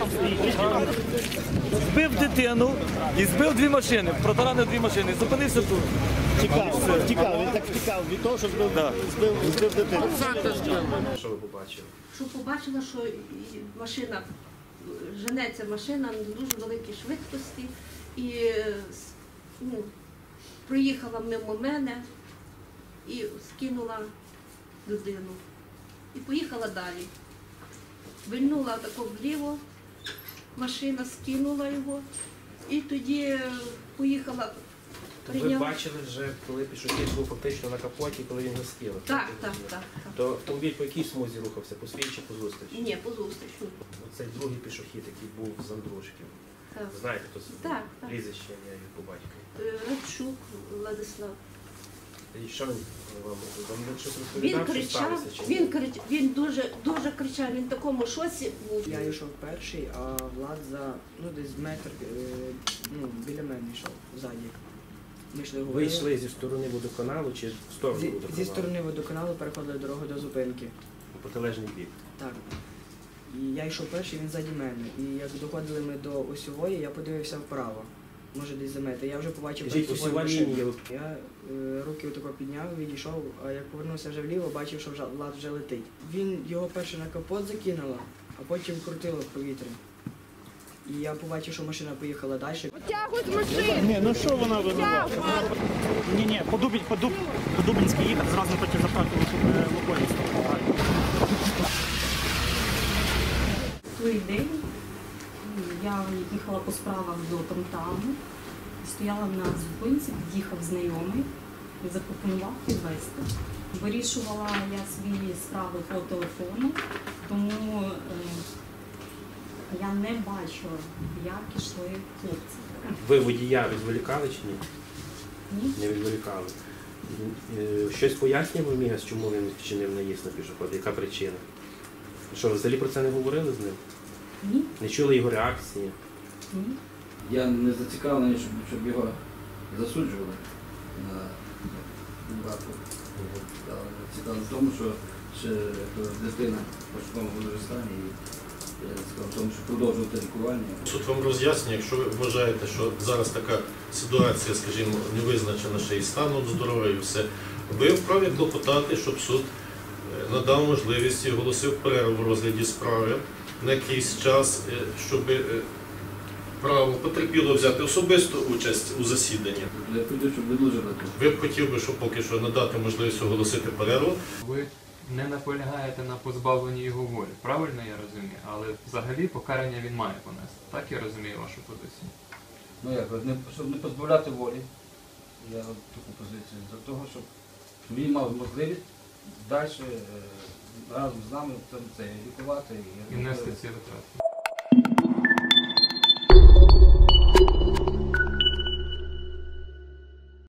Збив дитину і збив дві машини, протаранив дві машини, зупинився тут. Втікав, він так втікав від того, що збив дитину. Що ви побачили? Що побачила, що машина, женеться машина на дуже великій швидкості і проїхала мимо мене і скинула людину. І поїхала далі. Вильнула тако вліво, машина скинула його і тоді поїхала. Ви бачили вже, коли пішохід був фактично на капоті, коли він його скинув? Так. То автомобіль по якій смузі рухався? По своїй чи по зустрічі? Ні, по зустрічі. Оцей другий пішохід, який був з Андрушків. Так. Знаєте, хто це? Так. Прізвище, ім'я по батькові. Радчук Владислав. І що він вам щось Він розповідав, що кричав, сталося? він дуже кричав, він в такому шоці був. Я йшов перший, а Влад десь метр біля мене йшов ззаді. Ми йшли Ви йшли зі сторони водоканалу чи в сторону водоканалу? Зі сторони водоканалу переходили дорогу до зупинки. У протилежний бік? Так. І я йшов перший, він ззаді мене. І як доходили ми до осьової, я подивився вправо. Може десь за метр. Я вже побачив перед собою машину. Я руки отако підняв, відійшов, а як повернувся вже вліво, бачив, що Влад вже летить. Він його перше на капот закинуло, а потім крутило в повітря. І я побачив, що машина поїхала далі. Тягуть машини! Ні, ну що вона винувата? Ні, по Дубинській їхати, зразу потім заправки Лукойлі. Той день я їхала по справах до Тамтаму, стояла на зупинці, під'їхав знайомий і запропонував підвезти. Вирішувала я свої справи по телефону, тому я не бачила, як ішли хлопці. Ви водія відволікали чи ні? Ні. Не відволікали. Щось пояснював Мігас, чому він вчинив наїзд на пішохода? Яка причина? Що, ви взагалі про це не говорили з ним? Ні. Не чули його реакції? Ні. Я не зацікавлений, щоб його засуджували на випадку. Цікавий в тому, що ще дитина в важкому стані і цікаво в тому, що продовжувати лікування. Суд вам роз'яснює, якщо ви вважаєте, що зараз така ситуація, скажімо, не визначена ще і станом здоров'я і все, ви вправі клопотати, щоб суд надав можливість і оголосив перерву в розгляді справи на якийсь час, щоб право потерпіло взяти особисту участь у засіданні. Я хотів, щоб відложили. Ви б хотіли, щоб поки що надати можливість оголосити перерву. Ви не наполягаєте на позбавленні його волі, правильно я розумію? Але взагалі покарання він має понести. Так я розумію вашу позицію? Ну як, щоб не позбавляти волі, я таку позицію, для того, щоб він мав можливість далі разом з нами це лікувати. І нести ці витрати.